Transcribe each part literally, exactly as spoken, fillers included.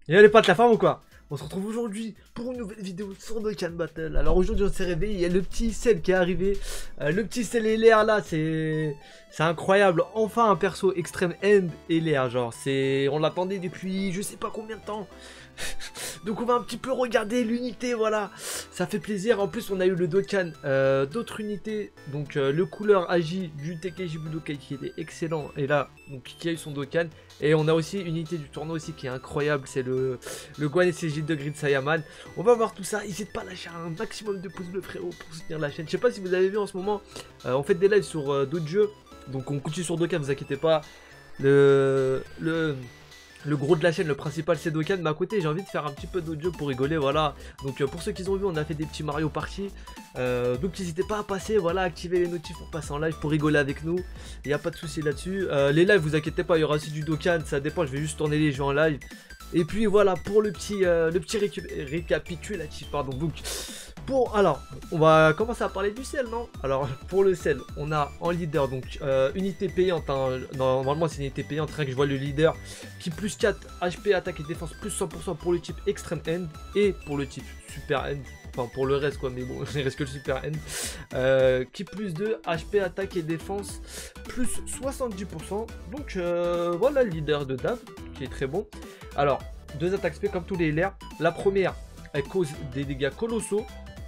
Et là les potes, la forme ou quoi? On se retrouve aujourd'hui pour une nouvelle vidéo sur Dokkan Battle. Alors aujourd'hui on s'est réveillé, il y a le petit Cell qui est arrivé. euh, Le petit Cell et l'air là, c'est c'est incroyable. Enfin un perso extrême end et l'air, genre c'est... On l'attendait depuis je sais pas combien de temps. Donc on va un petit peu regarder l'unité, voilà. Ça fait plaisir. En plus on a eu le Dokkan euh, d'autres unités. Donc euh, le couleur agi du Tenkaichi Budokai qui était excellent. Et là, donc qui a eu son Dokkan. Et on a aussi une unité du tournoi aussi qui est incroyable. C'est le, le Guan S C J de Grid Saiyaman. On va voir tout ça. N'hésite pas à lâcher un maximum de pouces bleus frérot pour soutenir la chaîne. Je sais pas si vous avez vu en ce moment, euh, on fait des lives sur euh, d'autres jeux. Donc on continue sur Dokkan, vous inquiétez pas. Le... le... Le gros de la chaîne, le principal c'est Dokkan, mais à côté j'ai envie de faire un petit peu d'autres jeux pour rigoler, voilà. Donc euh, pour ceux qui ont vu, on a fait des petits Mario Party. euh, Donc n'hésitez pas à passer, voilà, activer les notifs pour passer en live, pour rigoler avec nous. Il n'y a pas de souci là-dessus. euh, Les lives, vous inquiétez pas, il y aura aussi du Dokkan, ça dépend, je vais juste tourner les jeux en live. Et puis voilà, pour le petit, euh, le petit récapitulatif, pardon. Donc, pour, alors, on va commencer à parler du Cell, non? Alors, pour le Cell, on a en leader, donc, euh, unité payante, hein, normalement c'est une unité payante, rien que je vois le leader, qui plus quatre H P, attaque et défense, plus cent pour cent pour le type Extreme End, et pour le type Super End, enfin pour le reste quoi, mais bon, il reste que le Super End, euh, qui plus deux H P, attaque et défense, plus soixante-dix pour cent, donc euh, voilà le leader de Dave, qui est très bon. Alors, deux attaques spé comme tous les L R. La première, elle cause des dégâts colossaux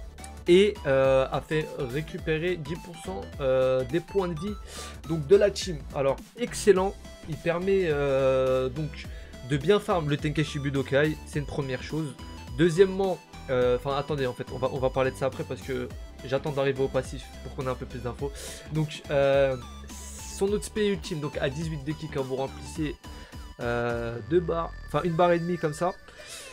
et euh, a fait récupérer dix pour cent euh, des points de vie donc de la team. Alors, excellent. Il permet euh, donc de bien farm le Tenkaichi Budokai. C'est une première chose. Deuxièmement, enfin euh, attendez, en fait, on va, on va parler de ça après parce que j'attends d'arriver au passif pour qu'on ait un peu plus d'infos. Donc, euh, son autre spé ultime, donc à dix-huit de ki quand vous remplissez Euh, deux barres, enfin une barre et demie comme ça,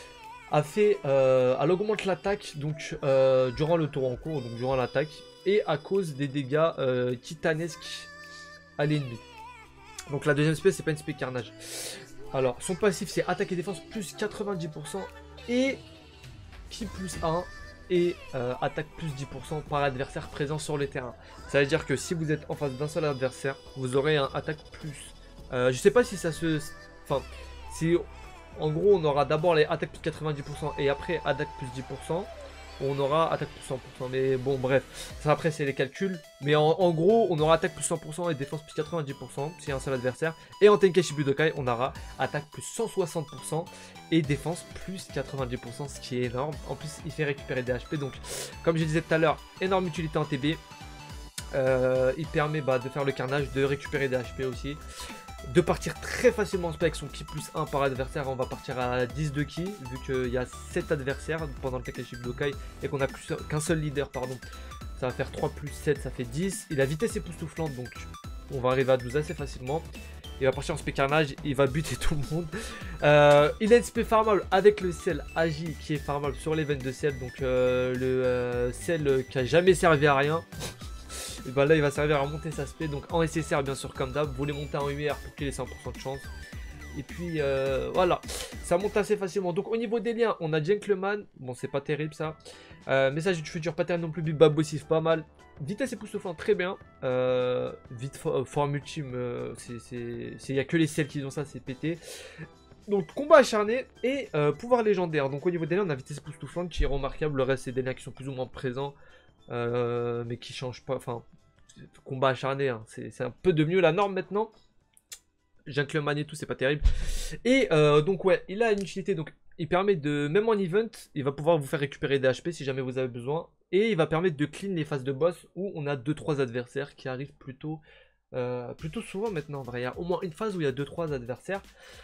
a fait, euh, elle augmente l'attaque donc euh, durant le tour en cours, donc durant l'attaque, et à cause des dégâts euh, titanesques à l'ennemi. Donc la deuxième spé c'est pas une spé carnage. Alors son passif c'est attaque et défense plus quatre-vingt-dix pour cent et ki plus un et euh, attaque plus dix pour cent par adversaire présent sur le terrain. Ça veut dire que si vous êtes en face d'un seul adversaire, vous aurez un attaque plus. Euh, je sais pas si ça se... Enfin, si en gros on aura d'abord les attaques plus quatre-vingt-dix pour cent et après attaque plus dix pour cent, on aura attaque plus cent pour cent. Mais bon, bref, ça après c'est les calculs. Mais en, en gros, on aura attaque plus cent pour cent et défense plus quatre-vingt-dix pour cent si y a un seul adversaire. Et en Tenkaichi Budokai, on aura attaque plus cent soixante pour cent et défense plus quatre-vingt-dix pour cent, ce qui est énorme. En plus, il fait récupérer des H P. Donc, comme je disais tout à l'heure, énorme utilité en T B. Euh, il permet bah, de faire le carnage, de récupérer des H P aussi, de partir très facilement en spé avec son ki plus un par adversaire. On va partir à dix de ki vu qu'il y a sept adversaires pendant le Tenkaichi Budokai et qu'on a qu'un seul leader, pardon. Ça va faire trois plus sept, ça fait dix. Et la vitesse époustouflante, donc on va arriver à douze assez facilement. Il va partir en spé carnage, il va buter tout le monde. Euh, il a une spé farmable avec le Cell Agi qui est farmable sur l'event de Cell, donc euh, le euh, Cell qui a jamais servi à rien. Et bah là il va servir à monter sa spé, donc en S S R bien sûr comme d'hab, vous voulez monter en U R pour qu'il ait cent pour cent de chance. Et puis euh, voilà, ça monte assez facilement. Donc au niveau des liens, on a Gentleman, bon c'est pas terrible ça. euh, Message du futur pattern non plus, Big Babossif pas mal. Vitesse époustouflante très bien. euh, Vite for, forme ultime, euh, il n'y a que les Cells qui ont ça, c'est pété. Donc combat acharné et euh, pouvoir légendaire. Donc au niveau des liens on a vitesse époustouflante qui est remarquable, le reste c'est des liens qui sont plus ou moins présents. Euh, mais qui change pas, enfin, combat acharné, hein. C'est un peu devenu la norme maintenant. Gentleman et tout, c'est pas terrible. Et euh, donc ouais, il a une utilité, donc il permet de, même en event, il va pouvoir vous faire récupérer des H P si jamais vous avez besoin. Et il va permettre de clean les phases de boss où on a deux trois adversaires qui arrivent plutôt, euh, plutôt souvent maintenant. En vrai, il y a au moins une phase où il y a deux trois adversaires.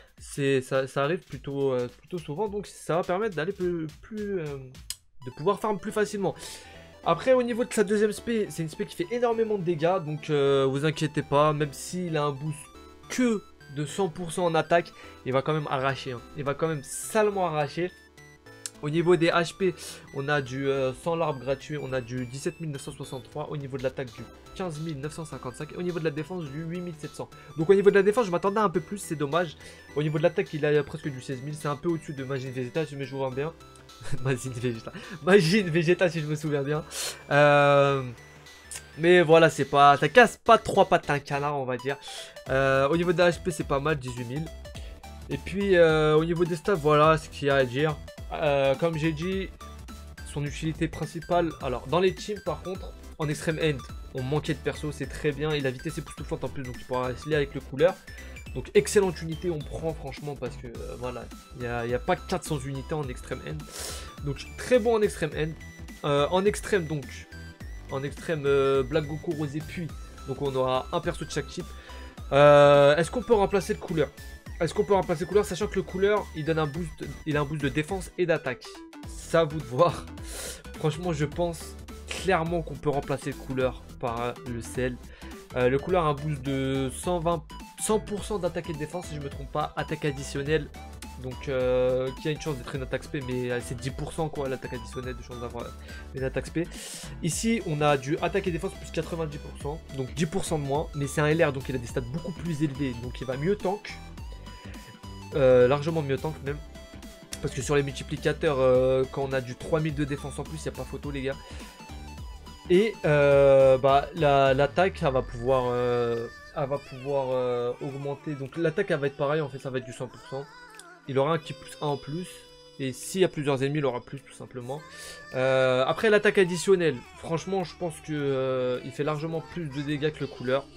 Ça, ça arrive plutôt, euh, plutôt souvent, donc ça va permettre d'aller plus, plus euh, de pouvoir farm plus facilement. Après au niveau de sa deuxième spé, c'est une spé qui fait énormément de dégâts, donc euh, vous inquiétez pas, même s'il a un boost que de cent pour cent en attaque, il va quand même arracher, hein. Il va quand même salement arracher. Au niveau des H P, on a du euh, sans l'arbre gratuit, on a du dix-sept mille neuf cent soixante-trois, au niveau de l'attaque du quinze mille neuf cent cinquante-cinq, et au niveau de la défense du huit mille sept cents. Donc au niveau de la défense, je m'attendais un peu plus, c'est dommage. Au niveau de l'attaque, il a presque du seize mille, c'est un peu au-dessus de Majin Vegeta, si je me souviens bien. Majin Vegeta. Majin Vegeta, si je me souviens bien. Euh... Mais voilà, c'est pas... Ça casse pas trois pattes un canard, on va dire. Euh, au niveau de la H P, c'est pas mal, dix-huit mille. Et puis euh, au niveau des stats, voilà ce qu'il y a à dire. Euh, comme j'ai dit, son utilité principale, alors dans les teams par contre, en extreme end, on manquait de perso, c'est très bien. Il a vitesse époustouflante en plus, donc il pourra se lier avec le couleur. Donc excellente unité, on prend franchement parce que euh, voilà, il n'y a, a pas quatre cents unités en extreme end. Donc très bon en extreme end. Euh, en extrême donc, en extrême euh, Black Goku, Rosé, puis donc on aura un perso de chaque type. Euh, Est-ce qu'on peut remplacer le couleur? Est-ce qu'on peut remplacer le couleur, sachant que le couleur il donne un boost, il a un boost de défense et d'attaque. C'est à vous de voir. Franchement, je pense clairement qu'on peut remplacer le couleur par le sel. Euh, le couleur a un boost de cent vingt, cent pour cent d'attaque et de défense, si je me trompe pas, attaque additionnelle. Donc, euh, qui a une chance d'être une attaque spé, mais c'est dix pour cent quoi, l'attaque additionnelle, de chance d'avoir une attaque spé. Ici, on a du attaque et défense plus quatre-vingt-dix pour cent, donc dix pour cent de moins, mais c'est un L R, donc il a des stats beaucoup plus élevés, donc il va mieux tank. Euh, largement mieux tank même. Parce que sur les multiplicateurs, euh, quand on a du trois mille de défense en plus, il n'y a pas photo les gars. Et euh, bah, l'attaque, la, elle va pouvoir, euh, elle va pouvoir euh, augmenter. Donc l'attaque, elle va être pareille, en fait, ça va être du cent pour cent. Il aura un qui plus un en plus. Et s'il y a plusieurs ennemis, il aura plus, tout simplement. Euh, après, l'attaque additionnelle, franchement, je pense qu'il euh, fait largement plus de dégâts que le couleur.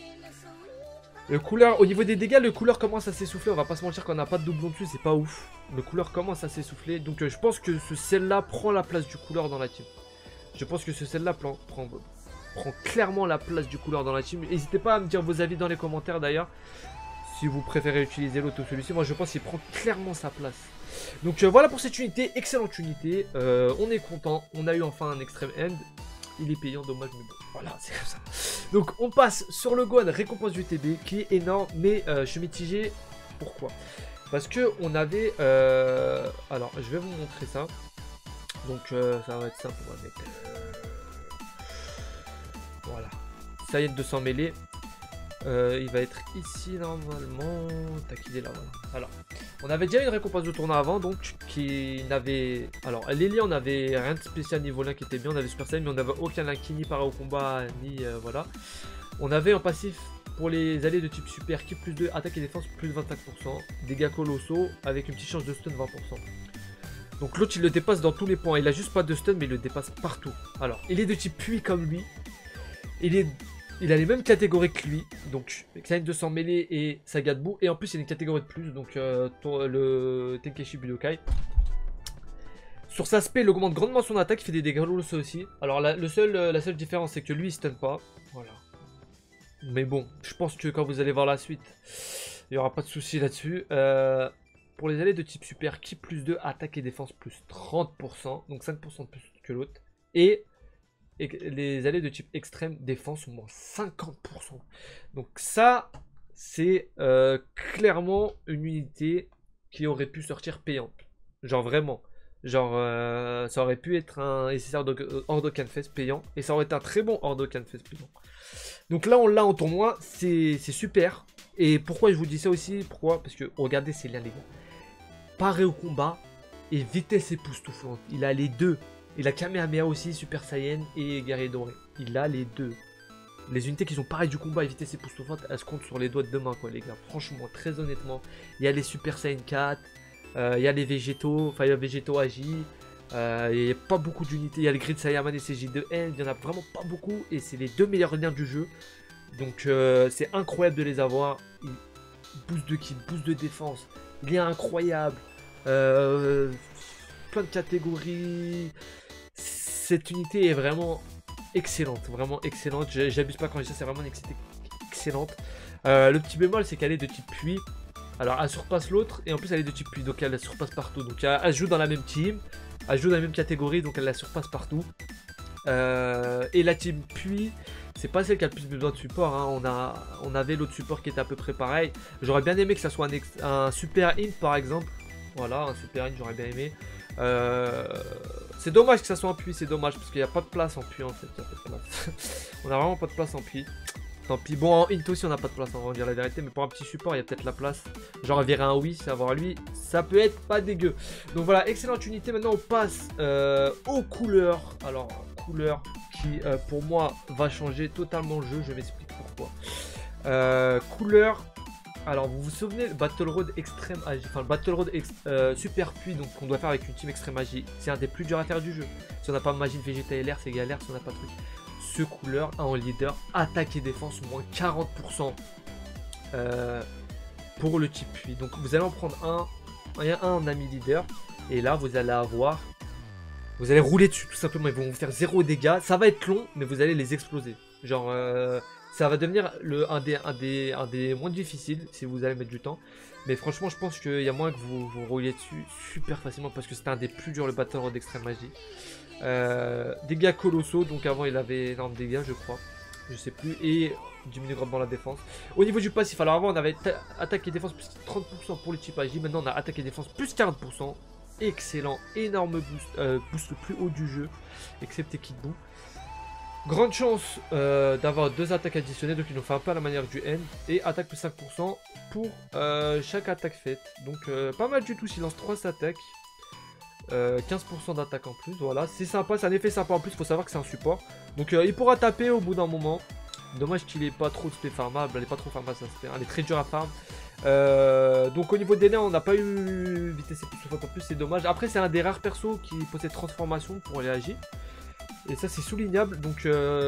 Le couleur, au niveau des dégâts, le couleur commence à s'essouffler. On va pas se mentir qu'on n'a pas de doublon dessus, c'est pas ouf. Le couleur commence à s'essouffler. Donc euh, je pense que ce sel-là prend la place du couleur dans la team. Je pense que ce sel-là prend, prend, prend clairement la place du couleur dans la team. N'hésitez pas à me dire vos avis dans les commentaires d'ailleurs. Si vous préférez utiliser l'autre ou celui-ci. Moi je pense qu'il prend clairement sa place. Donc euh, voilà pour cette unité, excellente unité. Euh, on est content, on a eu enfin un extreme end. Il est payant, dommage, mais bon, voilà, c'est comme ça. Donc, on passe sur le Gohan récompense du T B, qui est énorme, mais euh, je suis mitigé. Pourquoi? Parce que on avait... Euh... Alors, je vais vous montrer ça. Donc, euh, ça va être simple, on va mettre... Euh... Voilà. Saiyan deux cents mêlés. Euh, il va être ici, normalement. Tac, il est là, voilà. Alors, on avait déjà une récompense de tournoi avant, donc, qui n'avait... Alors, Lélia, on avait rien de spécial niveau lin qui était bien, on avait Super Saiyan, mais on n'avait aucun lin qui ni para au combat, ni... Euh, voilà. On avait en passif, pour les alliés de type super, qui plus deux, attaque et défense, plus vingt-cinq pour cent. Dégâts colossaux, avec une petite chance de stun, vingt pour cent. Donc l'autre, il le dépasse dans tous les points. Il a juste pas de stun, mais il le dépasse partout. Alors, il est de type puits comme lui. Il est... Il a les mêmes catégories que lui, donc Saiyan deux cents mêlée et Saga de boue, et en plus il y a une catégorie de plus, donc euh, ton, le Tenkeshi Budokai. Sur sa spé, il augmente grandement son attaque, il fait des dégâts colossaux aussi. Alors la, le seul, la seule différence c'est que lui il stun pas, voilà. Mais bon, je pense que quand vous allez voir la suite, il n'y aura pas de souci là-dessus. Euh, pour les alliés de type super, qui plus deux, attaque et défense plus trente pour cent, donc cinq pour cent de plus que l'autre, et... Et les alliés de type extrême défense au moins cinquante pour cent. Donc ça, c'est euh, clairement une unité qui aurait pu sortir payante. Genre vraiment. Genre euh, ça aurait pu être un S S R Ordokan Fest payant. Et ça aurait été un très bon Ordokan Fest payant. Donc là on l'a en tournoi. C'est super. Et pourquoi je vous dis ça aussi? Pourquoi? Parce que regardez ces liens les gars. Paré au combat et vitesse époustouflante. Il a les deux. Il a Kamehameha aussi, Super Saiyan et Guerrier Doré. Il a les deux. Les unités qui sont pareilles du combat et vitesse époustouflante, elles se comptent sur les doigts de deux mains, quoi, les gars. Franchement, très honnêtement. Il y a les Super Saiyan quatre, euh, il y a les végétaux, enfin, il y a végétaux Agi. Euh, il n'y a pas beaucoup d'unités. Il y a les Grid Saiyaman et C J deux N. Il n'y en a vraiment pas beaucoup. Et c'est les deux meilleurs liens du jeu. Donc, euh, c'est incroyable de les avoir. Il boost de kill, boost de défense. Lien incroyable. Euh, plein de catégories. Cette unité est vraiment excellente, vraiment excellente. J'abuse pas quand je dis ça, c'est vraiment une unité excellente. Euh, le petit bémol, c'est qu'elle est de type puits. Alors, elle surpasse l'autre et en plus, elle est de type puits, donc elle la surpasse partout. Donc, elle, elle joue dans la même team, elle joue dans la même catégorie, donc elle la surpasse partout. Euh, et la team puits, c'est pas celle qui a le plus besoin de support. Hein. On, a, on avait l'autre support qui était à peu près pareil. J'aurais bien aimé que ça soit un, un super int par exemple. Voilà, un super int, j'aurais bien aimé. Euh, c'est dommage que ça soit en puits, c'est dommage parce qu'il n'y a pas de place en puits en fait. Y a pas de place. On a vraiment pas de place en puits. Tant pis. Bon, en int aussi on n'a pas de place, on va dire la vérité, mais pour un petit support il y a peut-être la place. Genre virer un oui, savoir lui, ça peut être pas dégueu. Donc voilà, excellente unité. Maintenant on passe euh, aux couleurs. Alors, couleur qui euh, pour moi va changer totalement le jeu, je m'explique pourquoi. Euh, couleur. Alors, vous vous souvenez, le Battle Road Extrême Agi, enfin le Battle Road ex, euh, Super Puits, donc qu'on doit faire avec une team Extrême Magie. C'est un des plus durs à faire du jeu. Si on n'a pas Magie de Vegeta L R, c'est galère. Si on n'a pas de truc. Ce couleur, un en leader, attaque et défense, moins quarante pour cent euh, pour le type Puits. Donc, vous allez en prendre un, un, un en ami leader. Et là, vous allez avoir. Vous allez rouler dessus, tout simplement. Ils vont vous faire zéro dégâts. Ça va être long, mais vous allez les exploser. Genre. Euh, Ça va devenir le, un, des, un, des, un des moins difficiles si vous allez mettre du temps. Mais franchement, je pense qu'il y a moyen que vous vous rouliez dessus super facilement parce que c'était un des plus durs, le Battle Road d'Extrême Magie. Euh, dégâts colossaux, donc avant il avait énorme dégâts, je crois. Je sais plus. Et diminue grandement la défense. Au niveau du passif, alors avant on avait attaque et défense plus trente pour cent pour le type Agi. Maintenant on a attaque et défense plus quarante pour cent. Excellent, énorme boost, euh, boost le plus haut du jeu, excepté Kid Buu. Grande chance euh, d'avoir deux attaques additionnées, donc il nous fait un peu à la manière du N. Et attaque plus cinq pour cent pour euh, chaque attaque faite. Donc euh, pas mal du tout, s'il lance trois attaques. Euh, quinze pour cent d'attaque en plus, voilà. C'est sympa, c'est un effet sympa en plus, faut savoir que c'est un support. Donc euh, il pourra taper au bout d'un moment. Dommage qu'il ait pas trop de spé farmable, elle est pas trop farmable, ça se fait. Elle est très dure à farm. Euh, donc au niveau des nerfs, on n'a pas eu vitesse et plus en plus, c'est dommage. Après, c'est un des rares persos qui possède transformation pour réagir. Et ça c'est soulignable, donc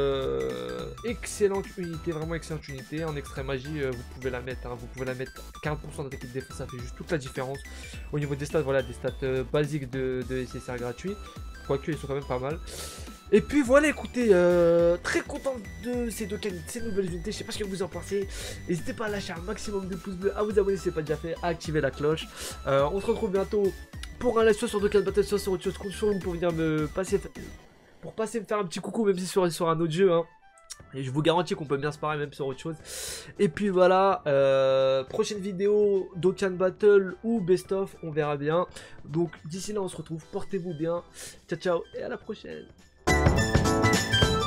euh, excellente unité, vraiment excellente unité. En extrême magie, euh, vous pouvez la mettre, hein, vous pouvez la mettre quarante pour cent d'attaque et de défense, ça fait juste toute la différence. Au niveau des stats, voilà, des stats euh, basiques de, de S S R gratuits, quoique ils sont quand même pas mal. Et puis voilà, écoutez, euh, très content de ces deux cannes, ces nouvelles unités, je sais pas ce que vous en pensez. N'hésitez pas à lâcher un maximum de pouces bleus, à vous abonner si ce n'est pas déjà fait, à activer la cloche. Euh, on se retrouve bientôt pour un live soit sur Dokkan Battle, soit sur autre chose, compte sur vous pour venir me passer... Pour passer me faire un petit coucou, même si sur, sur un autre jeu, hein. Et je vous garantis qu'on peut bien se parler même sur autre chose. Et puis voilà, euh, prochaine vidéo, Dokkan Battle ou Best of, on verra bien. Donc d'ici là, on se retrouve, portez-vous bien. Ciao, ciao, et à la prochaine.